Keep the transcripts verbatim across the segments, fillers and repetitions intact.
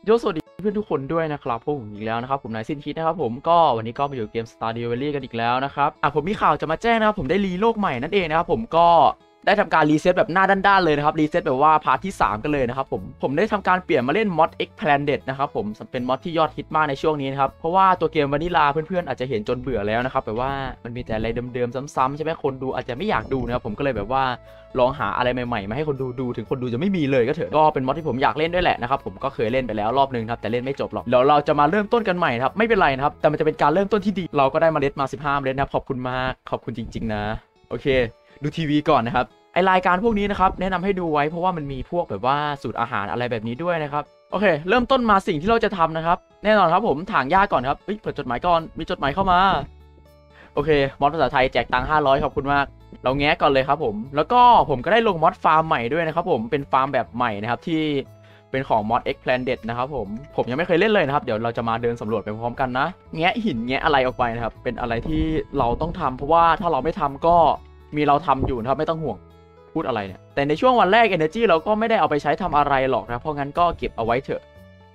โยสวัสดีเพื่อนทุกคนด้วยนะครับผมอีกแล้วนะครับผมนายซินคิดนะครับผมก็วันนี้ก็มาอยู่เกม Stardew Valley กันอีกแล้วนะครับอ่ะผมมีข่าวจะมาแจ้งนะครับผมได้รีโลกใหม่นั่นเองนะครับผมก็ได้ทำการรีเซ็ตแบบหน้าด้านๆเลยนะครับรีเซ็ตแบบว่าพาร์ทที่สามกันเลยนะครับผมผมได้ทำการเปลี่ยนมาเล่นมอด X Planet นะครับผมเป็นมอดที่ยอดฮิตมากในช่วงนี้นะครับเพราะว่าตัวเกมวานิลาเพื่อนๆอาจจะเห็นจนเบื่อแล้วนะครับแบบว่ามันมีแต่อะไรเดิมๆซ้ำๆใช่ไหมคนดูอาจจะไม่อยากดูนะครับผมก็เลยแบบว่าลองหาอะไรใหม่ๆมาให้คนดูดูถึงคนดูจะไม่มีเลยก็เถอะก็เป็นมอดที่ผมอยากเล่นด้วยแหละนะครับผมก็เคยเล่นไปแล้วรอบนึงครับแต่เล่นไม่จบหรอกเดี๋ยวเราจะมาเริ่มต้นกันใหม่ครับไม่เป็นไรนะครับแต่มันจะเป็นการเริ่มต้นที่ดีเราก็ได้เมล็ดมาสิบห้าเมล็ดนะครับขอบคุณมากขอบคุณจริงๆนะโอเคดูทีวีก่อนนะครับไอรายการพวกนี้นะครับแนะนำให้ดูไว้เพราะว่ามันมีพวกแบบว่าสูตรอาหารอะไรแบบนี้ด้วยนะครับโอเคเริ่มต้นมาสิ่งที่เราจะทำนะครับแน่นอนครับผมถางหญ้าก่อนครับเฮ้ยเปิดจดหมายก่อนมีจดหมายเข้ามาโอเคมอดภาษาไทยแจกตังค์ห้าร้อยขอบคุณมากเราแงะก่อนเลยครับผมแล้วก็ผมก็ได้ลงมอดฟาร์มใหม่ด้วยนะครับผมเป็นฟาร์มแบบใหม่นะครับที่เป็นของมอด X Planet นะครับผมผมยังไม่เคยเล่นเลยนะครับเดี๋ยวเราจะมาเดินสำรวจไปพร้อมกันนะแงะหินแงะอะไรออกไปนะครับเป็นอะไรที่เราต้องทำเพราะว่าถ้าเราไม่ทำก็มีเราทำอยู่นะครับไม่ต้องห่วงพูดอะไรเนี่ยแต่ในช่วงวันแรก Energy เราก็ไม่ได้เอาไปใช้ทำอะไรหรอกนะเพราะงั้นก็เก็บเอาไว้เถอะ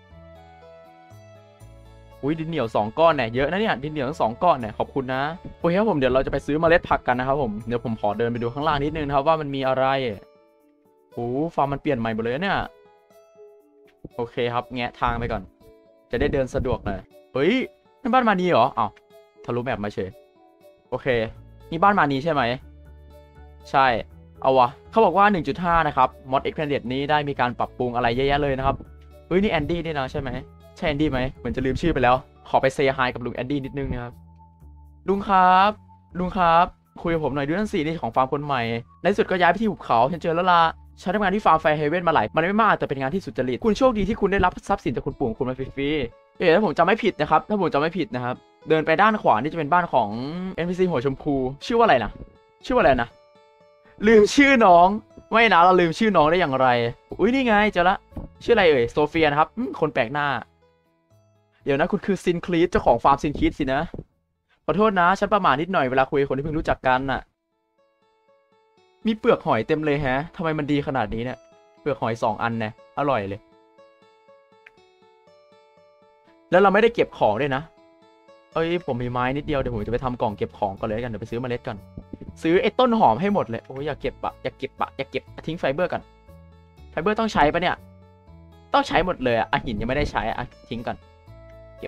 อุ้ยดินเหนียวสองก้อนเนี่ยเยอะนะเนี่ยดินเหนียวทั้งสองก้อนเนี่ยขอบคุณนะโอเคครับผมเดี๋ยวเราจะไปซื้อเมล็ดผักกันนะครับผมเดี๋ยวผมขอเดินไปดูข้างล่างนิดนึงนะครับว่ามันมีอะไรโอ้ฟาร์มมันเปลี่ยนใหม่หมดเลยเนี่ยโอเคครับแงะทางไปก่อนจะได้เดินสะดวกหน่อยเฮ้ยนี่บ้านมานีเหรออ้าวทะลุแมปมาเฉยโอเคนี่บ้านมานีใช่ไหมใช่เอาวะเขาบอกว่า หนึ่งจุดห้า นะครับมอด X Planet นี้ได้มีการปรับปรุงอะไรเยอะแยะเลยนะครับเฮ้ยนี่แอนดี้นี่นะใช่ไหมใช่แอนดี้ไหมเหมือนจะลืมชื่อไปแล้วขอไปเซฮายกับลุงแอนดี้นิดนึงนะครับลุงครับลุงครับคุยกับผมหน่อยดูนั่นสินี่ของฟาร์มคนใหม่ในสุดก็ย้ายไปที่หุบเขาฉันเจอแล้วล่ะฉันทำงานที่ฟาร์มไฟเฮเว่นมาหลายมันไม่มากแต่เป็นงานที่สุจริตคุณโชคดีที่คุณได้รับทรัพย์สินจากคุณปู่คุณมาฟรีๆเอ๊ะถ้าผมจำไม่ผิดนะครับถ้าผมจำไม่ผิดนะครับเดินไปด้านขวานี่จะเป็นบ้านของ เอ็น พี ซี หัวชมพูชื่อว่าอะไรนะชื่อว่าอะไรนะลืมชื่อน้องไม่นะเราลืมชื่อน้องได้อย่างไรอุ้ยนี่ไงเจอละชื่ออะไรเอ่ยโซเฟียนะครับคนแปลกหน้าเดี๋ยวนะคุณคือซินคลีดเจ้าของฟาร์มซินคลีดสินะขอโทษนะฉันประมาทนิดหน่อยเวลาคุยกับคนที่เพิ่งรู้จักกันน่ะมีเปลือกหอยเต็มเลยแฮะทำไมมันดีขนาดนี้เนี่ยเปลือกหอยสองอันเนี่ยอร่อยเลยแล้วเราไม่ได้เก็บของด้วยนะเอ้ยผมมีไม้นิดเดียวเดี๋ยวผมจะไปทำกล่องเก็บของก่อนเลยกันเดี๋ยวไปซื้อเมล็ดก่อนซื้อไอ้ต้นหอมให้หมดเลยโอ้ยอยากเก็บปะอยากเก็บปะอยากเก็บทิ้งไฟเบอร์ก่อนไฟเบอร์ต้องใช้ปะเนี่ยต้องใช้หมดเลยอะหินยังไม่ได้ใช้อะทิ้งก่อนเก็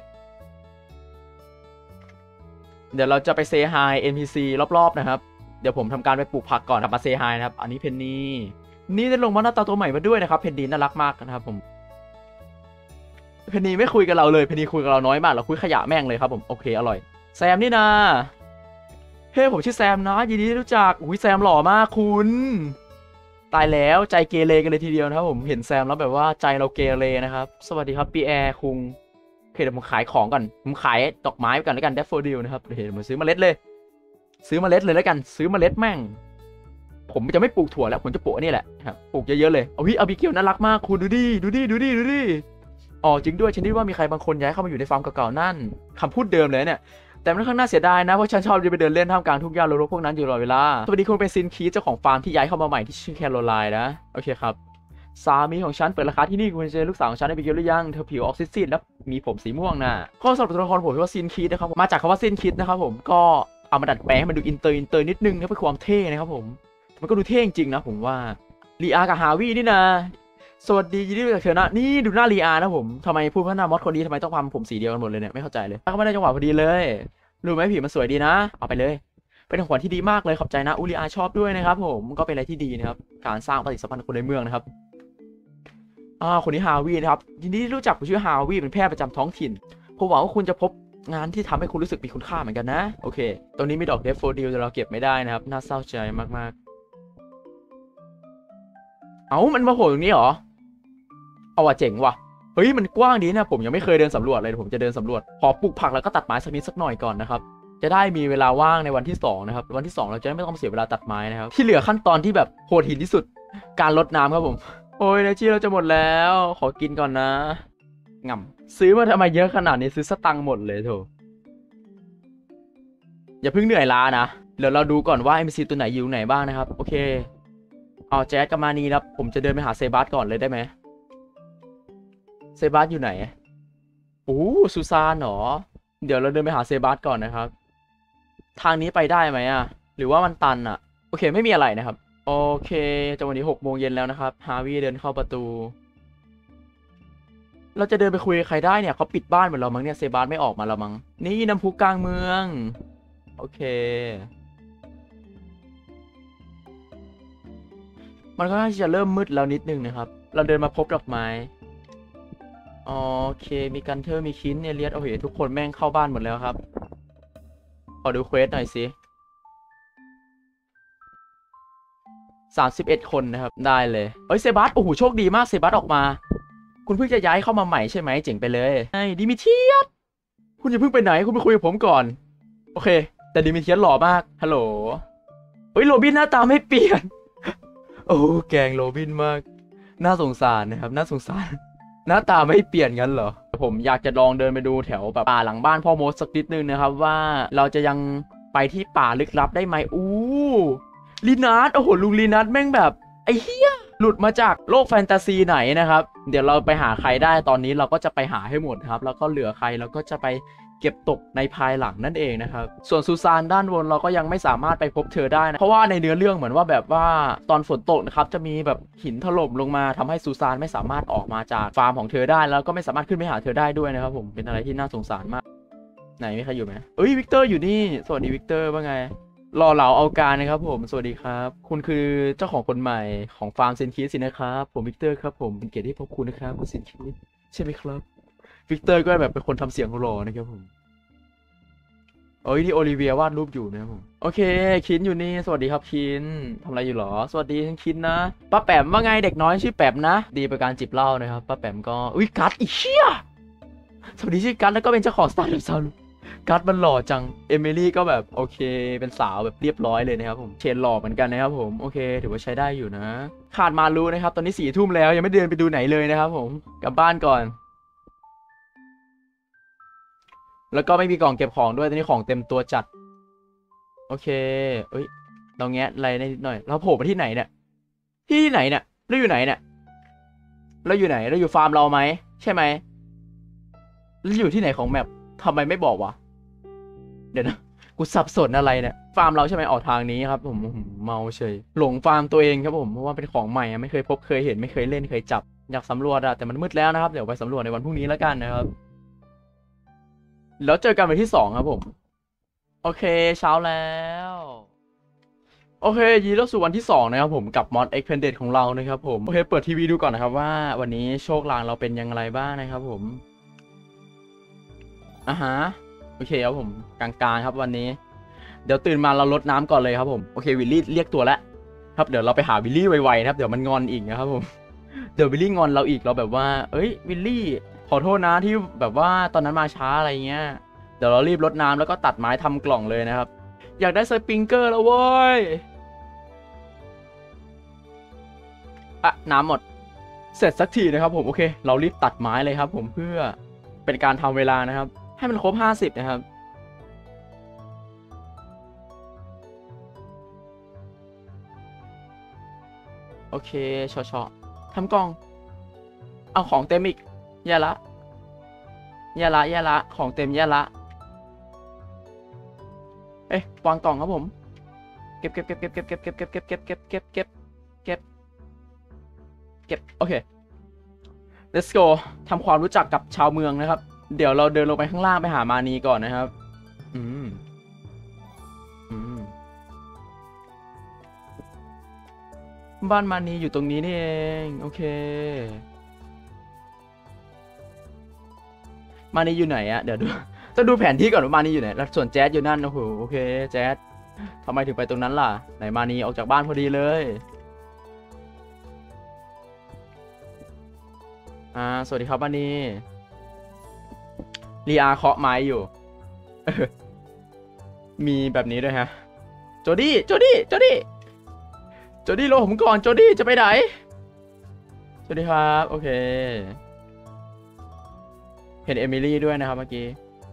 บเดี๋ยวเราจะไปเซฮาย เอ็น พี ซี รอบๆนะครับเดี๋ยวผมทำการไปปลูกผักก่อนกลับมาเซฮายนะครับอันนี้เพนนีนี่ได้ลงมาหน้าตาตัวใหม่มาด้วยนะครับเพนนีน่ารักมากนะครับผมเพนนีไม่คุยกับเราเลยเพนนีคุยกับเราน้อยมากเราคุยขยะแม่งเลยครับผมโอเคอร่อยแซมนี่นะเฮ้ยผมชื่อแซมนะยินดีที่รู้จักอุ้ยแซมหล่อมากคุณตายแล้วใจเกเรกันเลยทีเดียวนะครับผมเห็นแซมแล้วแบบว่าใจเราเกเรนะครับสวัสดีครับปีแอร์คุงโอเคเดี๋ยวผมขายของก่อนผมขายดอกไม้ก่อนแล้วกันแดฟโฟดิลนะครับเดี๋ยวผมซื้อเมล็ดเลยซื้อเมล็ดเลยแล้วกันซื้อเมล็ดแม่งผมจะไม่ปลูกถั่วแล้วผมจะปลูกนี่แหละครับปลูกเยอะๆเลยเอาวิอาบิเกลน่ารักมากคุณดูดิดูดิดูดิดูดิอ๋อจริงด้วยฉันคิดว่ามีใครบางคนย้ายเข้ามาอยู่ในฟาร์มเก่าๆนั่นคำพูดเดิมเลยเนี่ยแต่มันค่อนข้างน่าเสียดายนะเพราะฉันชอบจะไปเดินเล่นท่ามกลางทุ่งหญ้ารกๆพวกนั้นอยู่ตลอดเวลาสวัสดีคุณเป็นซินคีเจ้าของฟาร์มที่ย้ายเข้ามาใหม่ที่ชื่อแคโรไลน์นะโอเคครับสามีของฉันเปิดราคาที่นี่คุณเจอลูกสาวของฉันได้ไปเยอะหรือยังเธอผิวออกซีดๆแล้วมีผมสีม่วงนะก็สำหรับตัวละครผมว่าซินคีนะครับมาจากคำว่าซินคีนะครับผมก็เอามาดัดแปลงให้มันดูอินเตอร์อินเตอร์นิดนึงนะเพื่อความเท่นะครับผมมันก็ดูเท่จริงๆนะผมว่าลีอากับฮาวินี่นะสวัสดียินดีจากเธอนะนี่ดูหน้าลีอานะผมทำไมพูดว่าหน้ามอสคนนี้ทำไมต้องทำผมสีเดียวกันหมดเลยเนี่ยไม่เข้าใจเลยก็ไม่ได้จังหวะพอดีเลยรู้ไหมผีมันสวยดีนะเอาไปเลยเป็นของขวัญที่ดีมากเลยขอบใจนะอุลีอาชอบด้วยนะครับผมก็เป็นอะไรที่ดีนะครับการสร้างปฏิสัมพันธ์คนในเมืองนะครับอ่าคนนี้ฮาวินะครับยินดีที่รู้จักผมชื่อฮาวิเป็นแพทย์ประจำท้องถิ่นผมหวังว่าคุณจะพบงานที่ทำให้คุณรู้สึกมีคุณค่าเหมือนกันนะโอเคตรงนี้มีดอกเดฟโฟดิลแต่เราเก็บไม่ได้นะครับน่าเศร้าใจมากๆเอ้ามันมาโผล่ตรงนี้เหรอเอาว่ะเจ๋งว่ะเฮ้ยมันกว้างดีนะผมยังไม่เคยเดินสำรวจเลยผมจะเดินสำรวจขอปลูกผักแล้วก็ตัดไม้สักนิดสักหน่อยก่อนนะครับจะได้มีเวลาว่างในวันที่สองนะครับวันที่สองเราจะไม่ต้องเสียเวลาตัดไม้นะครับที่เหลือขั้นตอนที่แบบโหดหินที่สุดการรดน้ำครับผมโอ้ยเนจี้เราจะหมดแล้วขอกินก่อนนะง่ำซื้อมาทำไมเยอะขนาดนี้ซื้อสตังค์หมดเลยโถอย่าเพิ่งเหนื่อยล้านะเดี๋ยวเราดูก่อนว่า เอ็ม ซี ตัวไหนอยู่ไหนบ้างนะครับโอเคเอาแจ๊สกับมานีครับผมจะเดินไปหาเซบาสก่อนเลยได้ไหมเซบาสอยู่ไหนโอ้ซูซานเหรอเดี๋ยวเราเดินไปหาเซบาสก่อนนะครับทางนี้ไปได้ไหมอะหรือว่ามันตันอะโอเคไม่มีอะไรนะครับโอเคจังหวะนี้หกโมงเย็นแล้วนะครับฮาวิเดินเข้าประตูเราจะเดินไปคุยกับใครได้เนี่ยเขาปิดบ้านหมดแล้วมั้งเนี่ยเซบาสไม่ออกมาแล้วมั้งนี่น้ำพุกลางเมืองโอเคมันก็น่าจะเริ่มมืดแล้วนิดนึงนะครับเราเดินมาพบดอกไม้โอเคมีกันเทอร์มีคินเอเลียสโอเคทุกคนแม่งเข้าบ้านหมดแล้วครับขอดูเควสหน่อยสิสามสิบเอ็ดคนนะครับได้เลยเอ้ยเซบาสโอ้โหโชคดีมากเซบาสออกมาคุณเพิ่งจะย้ายเข้ามาใหม่ใช่ไหมเจ๋งไปเลยไอ้ดิมิเทียสคุณอย่าเพิ่งไปไหนคุณไปคุยกับผมก่อนโอเคแต่ดิมิเทียสหล่อมากฮัลโหลเฮ้ยโรบินหน้าตาไม่เปลี่ยนโอ้แกงโรบินมากน่าสงสารนะครับน่าสงสารหน้าตาไม่เปลี่ยนกันเหรอผมอยากจะลองเดินไปดูแถวแบบป่าหลังบ้านพ่อโมดสักนิดนึงนะครับว่าเราจะยังไปที่ป่าลึกลับได้ไหมอู้ลีนาร์ดโอ้โหลุงลีนาร์ดแม่งแบบไอ้เหี้ยหลุดมาจากโลกแฟนตาซีไหนนะครับเดี๋ยวเราไปหาใครได้ตอนนี้เราก็จะไปหาให้หมดครับแล้วก็เหลือใครเราก็จะไปเก็บตกในภายหลังนั่นเองนะครับส่วนซูซานด้านบนเราก็ยังไม่สามารถไปพบเธอได้นะเพราะว่าในเนื้อเรื่องเหมือนว่าแบบว่าตอนฝนตกนะครับจะมีแบบหินถล่มลงมาทำให้ซูซานไม่สามารถออกมาจากฟาร์มของเธอได้แล้วก็ไม่สามารถขึ้นไปหาเธอได้ด้วยนะครับผมเป็นอะไรที่น่าสงสารมากไหนมีใครอยู่ไหมเอ้ยวิกเตอร์อยู่นี่สวัสดีวิกเตอร์ว่าไงรอเหลาเอาการนะครับผมสวัสดีครับคุณคือเจ้าของคนใหม่ของฟาร์มเซนคิสสินะครับผมวิกเตอร์ครับผมเป็นเกียรติที่พบคุณนะครับคุณเซนคิสใช่ไหมครับวิกเตอร์ก็แบบเป็นคนทำเสียงรอนะครับผมโอ้ยนี่โอลิเวียวาดรูปอยู่นะครับผมโอเคคินอยู่นี่สวัสดีครับคินทำอะไรอยู่หรอสวัสดีคินนะป้าแปมว่าไงเด็กน้อยชื่อแปมนะดีประการจิบเหล้านะครับป้าแปมก็อุ้ยกัดอีเชี่ยสวัสดีชื่อกัดแล้วก็เป็นเจ้าของสตาร์ทซันกัดมันหล่อจังเอมิลี่ก็แบบโอเคเป็นสาวแบบเรียบร้อยเลยนะครับผมเชนหล่อเหมือนกันนะครับผมโอเคถือว่าใช้ได้อยู่นะขาดมารู้นะครับตอนนี้สี่ทุ่มแล้วยังไม่เดินไปดูไหนเลยนะครับผมกลับบ้านก่อนแล้วก็ไม่มีกล่องเก็บของด้วยตอนนี้ของเต็มตัวจัดโอเคเอ้ยเราแงะอะไรได้นิดหน่อยเราโผล่มาที่ไหนเนี่ยที่ไหนเนี่ยเราอยู่ไหนเนี่ยเราอยู่ไหนเราอยู่ฟาร์มเราไหมใช่ไหมเราอยู่ที่ไหนของแมปทำไมไม่บอกวะเดี๋ยวนะกูสับสนอะไรเนี่ยฟาร์มเราใช่ไหมออกทางนี้ครับผมเมาเฉยหลงฟาร์มตัวเองครับผมเพราะว่าเป็นของใหม่ไม่เคยพบเคยเห็นไม่เคยเล่นเคยจับอยากสำรวจอะแต่มันมืดแล้วนะครับเดี๋ยวไปสำรวจในวันพรุ่งนี้แล้วกันนะครับแล้วเจอกันวันที่สองครับผมโอเคเช้าแล้วโอเคยีนเข้าสู่วันที่สองนะครับผมกับมอด Expanded ของเรานะครับผมโอเคเปิดทีวีดูก่อนนะครับว่าวันนี้โชคลางเราเป็นยังไงบ้างนะครับผมอ่ะฮะโอเคครับผมกลางๆครับวันนี้เดี๋ยวตื่นมาเราลดน้ำก่อนเลยครับผมโอเควิลลี่เรียกตัวแล้วครับเดี๋ยวเราไปหาวิลลี่ไวๆนะครับเดี๋ยวมันงอนอีกนะครับผมเดี๋ยววิลลี่งอนเราอีกเราแบบว่าเอ้ยวิลลี่ขอโทษนะที่แบบว่าตอนนั้นมาช้าอะไรเงี้ยเดี๋ยวเรารีบรดน้ำแล้วก็ตัดไม้ทำกล่องเลยนะครับอยากได้สปริงเกอร์แล้วเว้ยอะน้ำหมดเสร็จสักทีนะครับผมโอเคเรารีบตัดไม้เลยครับผมเพื่อเป็นการทำเวลานะครับให้มันครบห้าสิบนะครับโอเคชอชอทำกล่องเอาของเต็มอีกแย่ละแย่ละแย่ละของเต็มแย่ละเอ๊ะวางกล่องครับผมเก็บเก็บเก็บเก็บเก็บเก็บเก็บเก็บเก็บเก็บเก็บเก็บเก็บเก็บเก็บโอเค let's go ทำความรู้จักกับชาวเมืองนะครับเดี๋ยวเราเดินลงไปข้างล่างไปหามานีก่อนนะครับอืมอืมบ้านมานีอยู่ตรงนี้นี่เองโอเคมานีอยู่ไหนอะเดี๋ยวดูจะดูแผนที่ก่อนว่ามานีอยู่ไหนแล้วส่วนแจ๊สอยู่นั่นโอ้โหโอเคแจ๊สทำไมถึงไปตรงนั้นล่ะไหนมานีออกจากบ้านพอดีเลยอ่าสวัสดีครับมานีลีอาเคาะไม้อยู่ มีแบบนี้ด้วยฮะโจดี้โจดี้โจดี้โจดี้รอผมก่อนโจดี้จะไปไหนสวัสดีครับโอเคเห็นเอมิลี่ด้วยนะครับเมื่อกี้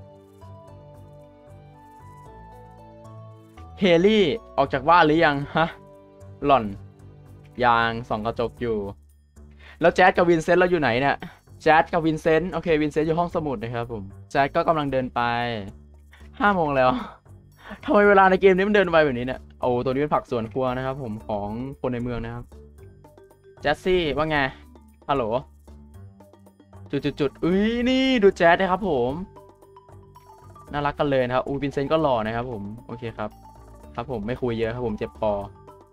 เฮลี่ออกจากบ้านหรือยังฮะหล่อนยางส่องกระจกอยู่แล้วแจ๊ดกับวินเซนต์เราอยู่ไหนเนี่ยแจ๊ดกับวินเซนต์โอเควินเซนต์อยู่ห้องสมุดนะครับผมแจ๊ดก็กำลังเดินไปห้าโมงแล้วทำไมเวลาในเกมนี้มันเดินไปแบบนี้เนี่ยโอ้ตัวนี้เป็นผักสวนครัวนะครับผมของคนในเมืองนะครับแจ๊สซี่ว่าไงฮัลโหลจุดจุดจุดอุ้ยนี่ดูแจ๊ดนะครับผมน่ารักกันเลยนะครับอูวินเซนต์ก็หล่อนะครับผมโอเคครับครับผมไม่คุยเยอะครับผมเจ็บคอ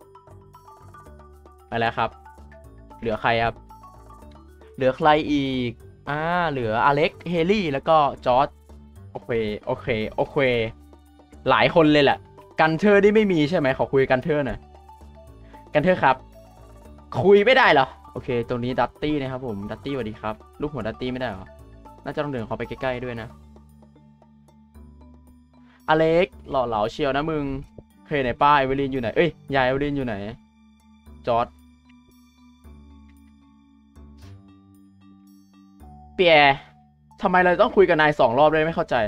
ไปแล้วครับเหลือใครครับเหลือใครอีกอ่าเหลืออเล็กเฮลี่แล้วก็จอร์จโอเคโอเคโอเคหลายคนเลยแหละกันเทอร์นี่ไม่มีใช่ไหมขอคุยกันเทอร์หน่อยกันเทอร์ครับคุยไม่ได้เหรอโอเคตรงนี้ดัตตี้นะครับผมดัตตี้สวัสดีครับลูกหัวดัตตี้ไม่ได้เหรอน่าจะต้องเดินเขาไปใกล้ๆด้วยนะอเล็กหล่อเหลาเชียวนะมึงเคยไหนป้าเอเวลินอยู่ไหนเอ้ยยายเอเวลินอยู่ไหนจอร์จเปียทำไมเราต้องคุยกับนายสองรอบเลยไม่เข้าใจ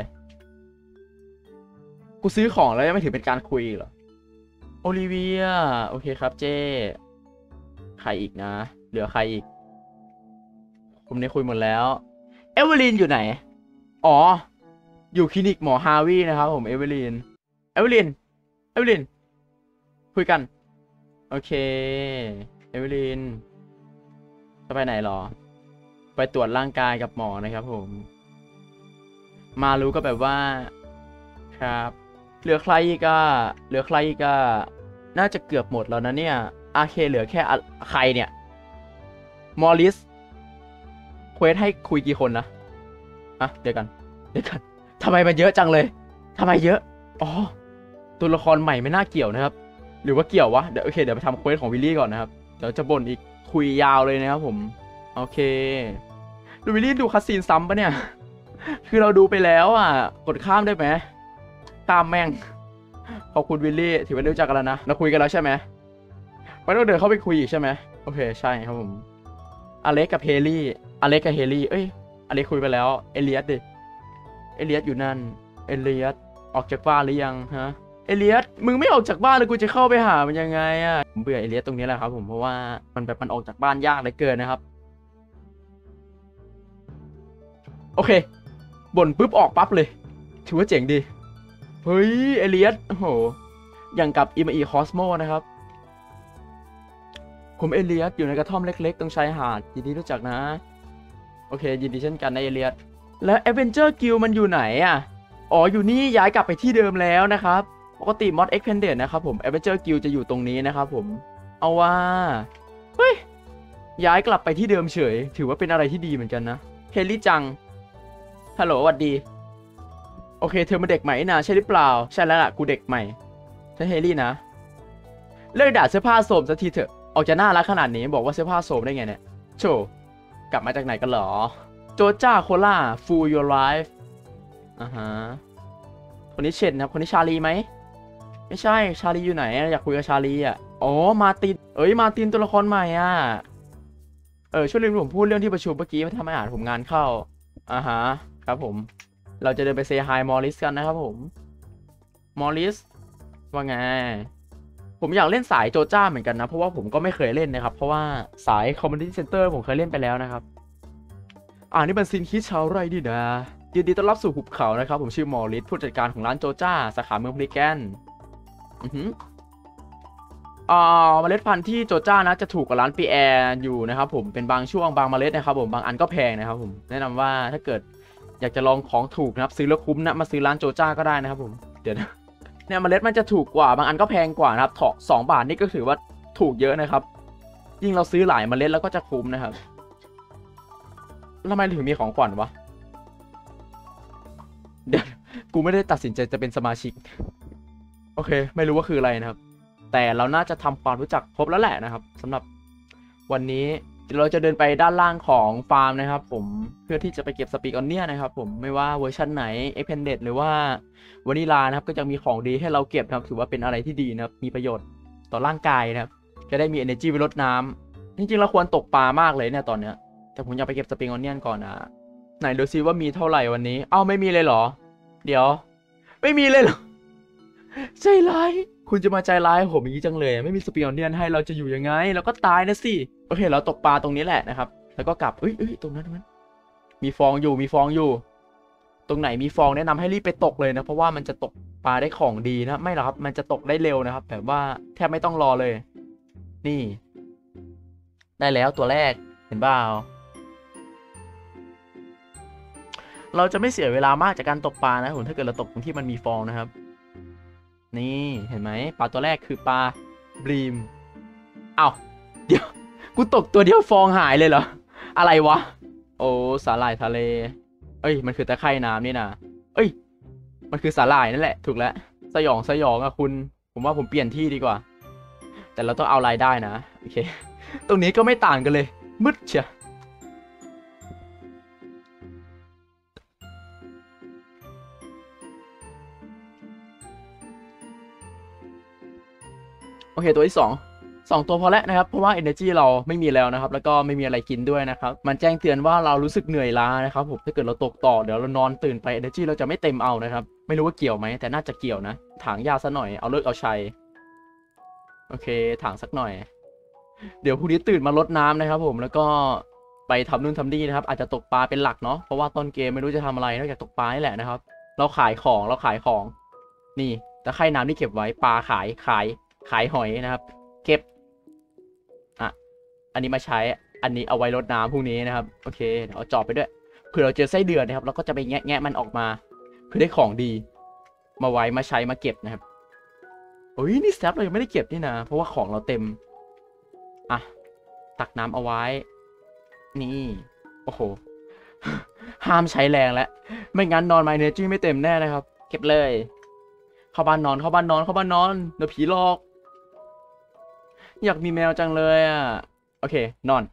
กูซื้อของแล้วยังไม่ถือเป็นการคุยเหรอโอลิเวียโอเคครับเจ้ใครอีกนะเหลือใครอีกผมเนี่ยคุยหมดแล้วเอเวลินอยู่ไหนอ๋ออยู่คลินิกหมอฮาวินะครับผมเอเวลินเอเวลินเอเวลินคุยกันโอเคเอเวลินจะไปไหนหรอไปตรวจร่างกายกับหมอนะครับผมมารู้ก็แบบว่าครับเหลือใครอีกอะเหลือใครอีกอะน่าจะเกือบหมดแล้วนะเนี่ยอาเคเหลือแค่ใครเนี่ยมอริสเควสให้คุยกี่คนนะอ่ะเดี๋ยวกันเดี๋ยวกันทำไมมันเยอะจังเลยทำไมเยอะอ๋อตัวละครใหม่ไม่น่าเกี่ยวนะครับหรือว่าเกี่ยววะเดี๋ยวโอเคเดี๋ยวไปทำเควสของวิลลี่ก่อนนะครับเดี๋ยวจะบ่นอีกคุยยาวเลยนะครับผมโอเคดูวิลลี่ดูคัสซีนซ้ำปะเนี่ยคือเราดูไปแล้วอ่ะกดข้ามได้ไหมข้ามแม่งขอบคุณวิลลี่ถือว่ารู้จักกันแล้วนะเราคุยกันแล้วใช่ไหมไม่ต้องเดินเข้าไปคุยอีกใช่ไหมโอเคใช่ครับผมอเล็กกับเฮลี่อเล็กกับเฮลี่เอ้ยอเล็กคุยไปแล้วเอเลียสดิเอเลียสอยู่นั่นเอเลียสออกจากบ้านหรือยังฮะเอเลียสมึงไม่ออกจากบ้านเลยกูจะเข้าไปหามันยังไงอ่ะผมเบื่อเอเลียสตรงนี้แหละครับผมเพราะว่ามันแบบมันออกจากบ้านยากเหลือเกินนะครับโอเคบ่นปุ๊บออกปั๊บเลยถือว่าเจ๋งดีเฮ้ยเอเลียสโอ้โหอย่างกับอิมาอีคอสโมนะครับผมเอเลียสอยู่ในกระท่อมเล็กๆตรงชายหาดยินดีรู้จักนะโอเคยินดีเช่นกันนะเอเลียสแล้ว Adventure Guild มันอยู่ไหนอ่ะอ๋ออยู่นี่ย้ายกลับไปที่เดิมแล้วนะครับปกติ Mod Expanded นะครับผม Adventure Guild จะอยู่ตรงนี้นะครับผมเอาว่าเฮ้ยย้ายกลับไปที่เดิมเฉยถือว่าเป็นอะไรที่ดีเหมือนกันนะเฮลี่จังฮัลโหลสวัสดีโอเคเธอมาเด็กใหม่นะใช่หรือเปล่าใช่แล้วล่ะกูเด็กใหม่ใช่เฮลี่นะเลิกด่าเสื้อผ้าโสมสักทีเถอะออกจะน่ารักขนาดนี้บอกว่าเสื้อผ้าโสมได้ไงเนี่ยโชกลับมาจากไหนกันหรอโจจ้าโคล่า Full Your Life อ่าฮะคนนี้เชนครับคนนี้ชาลีไหมไม่ใช่ชาลีอยู่ไหนอยากคุยกับชาลีอ่ะอ๋อมาตินเอ้ยมาตินตัวละครใหม่อ่ะเออช่วยลืมผมพูดเรื่องที่ประชุมเมื่อกี้มาทำให้อ่านผมงานเข้าอ่าฮะครับผมเราจะเดินไปเซฮายมอริสกันนะครับผมมอริสว่าไงผมอยากเล่นสายโจจ้าเหมือนกันนะเพราะว่าผมก็ไม่เคยเล่นนะครับเพราะว่าสายคอมมูนิตี้เซ็นเตอร์ผมเคยเล่นไปแล้วนะครับอ่านี่เป็นซินคิดชาวไร่ดินะยินดีต้อนรับสู่หุบเขานะครับผมชื่อมอริสผู้จัดการของร้านโจจ้าสาขาเมืองพลิแกนอือหืออ่าเมล็ดพันธุ์ที่โจจ้านะจะถูกกว่าร้านปีแอร์อยู่นะครับผมเป็นบางช่วงบางเมล็ดนะครับผมบางอันก็แพงนะครับผมแนะนำว่าถ้าเกิดอยากจะลองของถูกนะครับซื้อแล้วคุ้มนะมาซื้อร้านโจจ้าก็ได้นะครับผมเดี๋ยวนะเนี่ยเมล็ดมันจะถูกกว่าบางอันก็แพงกว่านะครับถอกสองบาทนี่ก็ถือว่าถูกเยอะนะครับยิ่งเราซื้อหลายเมล็ดแล้วก็จะคุ้มนะครับทำไมถึงมีของขวัญวะเดี๋ยวกูไม่ได้ตัดสินใจจะเป็นสมาชิกโอเคไม่รู้ว่าคืออะไรนะครับแต่เราน่าจะทำความรู้จักครบแล้วแหละนะครับสำหรับวันนี้เราจะเดินไปด้านล่างของฟาร์มนะครับผมเพื่อที่จะไปเก็บสปีกออนเนียนะครับผมไม่ว่าเวอร์ชันไหน Expanded หรือว่าวานิลานะครับก็จะมีของดีให้เราเก็บนะครับถือว่าเป็นอะไรที่ดีนะครับมีประโยชน์ต่อร่างกายนะครับจะได้มี energy ไปรดน้ำจริงๆเราควรตกปลามากเลยเนี่ยตอนเนี้ยแต่ผมอยากไปเก็บสปีกออนเนียก่อนนะไหนดูซิว่ามีเท่าไหร่วันนี้เอ้าไม่มีเลยเหรอเดี๋ยวไม่มีเลยเหรอใจร้ายคุณจะมาใจร้ายผมอย่างนี้จังเลยไม่มีสปีกออนเนียให้เราจะอยู่ยังไงเราก็ตายนะสิโอเคเราตกปลาตรงนี้แหละนะครับแล้วก็กลับเอ้ยเอ้ยตรงนั้นตรงนั้นมีฟองอยู่มีฟองอยู่ ตรงไหนมีฟองแนะนำให้รีบไปตกเลยนะเพราะว่ามันจะตกปลาได้ของดีนะไม่หรอกครับมันจะตกได้เร็วนะครับแบบว่าแทบไม่ต้องรอเลย นี่ ได้แล้วตัวแรกเห็นเปล่าเราจะไม่เสียเวลามากจากการตกปลานะผมถ้าเกิดเราตกตรงที่มันมีฟองนะครับนี่เห็นไหมปลาตัวแรกคือปลาบลีมอ้าวเดี๋ยวกูตกตัวเดียวฟองหายเลยเหรออะไรวะโอ้สาหร่ายทะเลเอ้ยมันคือตะไคร่น้ำนี่นะเอ้ยมันคือสาหร่ายนั่นแหละถูกแล้วสยองสยองอะคุณผมว่าผมเปลี่ยนที่ดีกว่าแต่เราต้องเอารายได้นะโอเคตรงนี้ก็ไม่ต่างกันเลยมืดเชียโอเคตัวที่สองสองตัวพอแล้วนะครับเพราะว่า energy เราไม่มีแล้วนะครับแล้วก็ไม่มีอะไรกินด้วยนะครับมันแจ้งเตือนว่าเรารู้สึกเหนื่อยล้านะครับผมถ้าเกิดเราตกต่อเดี๋ยวเรานอนตื่นไป energy เราจะไม่เต็มเอานะครับไม่รู้ว่าเกี่ยวไหมแต่น่าจะเกี่ยวนะถางยาซะหน่อยเอาเลิกเอาชัยโอเคถางสักหน่อยเดี๋ยวพรุ่งนี้ตื่นมาลดน้ำนะครับผมแล้วก็ไปทำนู่นทำนี่นะครับอาจจะตกปลาเป็นหลักเนาะเพราะว่าต้นเกมไม่รู้จะทำอะไรนอกจากตกปลานี่แหละนะครับเราขายของเราขายของนี่ตะไคร่น้ำที่เก็บไว้ปลาขายขายขายหอยนะครับเก็บอ่ะอันนี้มาใช้อันนี้เอาไว้รดน้ำพรุ่งนี้นะครับโอเคเดี๋ยวเอาจอบไปด้วยเผื่อเราเจอไส้เดือนนะครับเราก็จะไปแงะแงะมันออกมาเพื่อได้ของดีมาไว้มาใช้มาเก็บนะครับโอ้ยนี่แซปเรายังไม่ได้เก็บนี่นะเพราะว่าของเราเต็มอ่ะตักน้ำเอาไว้นี่โอ้โหห้ามใช้แรงแล้วไม่งั้นนอนมาเนจี้ไม่เต็มแน่นะครับเก็บเลยเข้าบ้านนอนเข้าบ้านนอนเข้าบ้านนอนเดี๋ยวผีหลอกอยากมีแมวจังเลยอ่ะโอเคนอน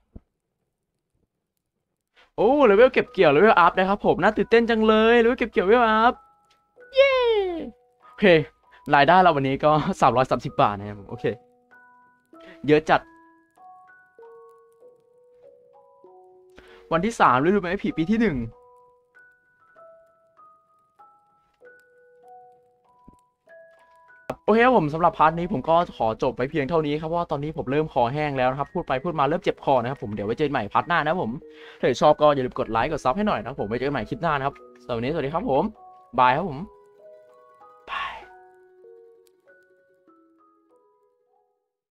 โอ้เลเวลเก็บเกี่ยวเลเวลอัพนะครับผมน่าตื่นเต้นจังเลยเลเวลเก็บเกี่ยวเลเวลอัพเย้โอเครายได้เราวันนี้ก็สามร้อยสามสิบบาทนะครับโอเคเยอะจัดวันที่สามรู้ไหมผีปีที่หนึ่งโอเคครับผมสำหรับพาร์ทนี้ผมก็ขอจบไปเพียงเท่านี้ครับเพราะว่าตอนนี้ผมเริ่มคอแห้งแล้วนะครับพูดไปพูดมาเริ่มเจ็บคอนะครับผมเดี๋ยวไว้เจอกันใหม่พาร์ทหน้านะผมถ้าชอบก็อย่าลืมกดไลค์กดซับให้หน่อยนะครับผมไว้เจอกันใหม่คลิปหน้านะครับสำหรับวันนี้สวัสดีครับผมบายครับผม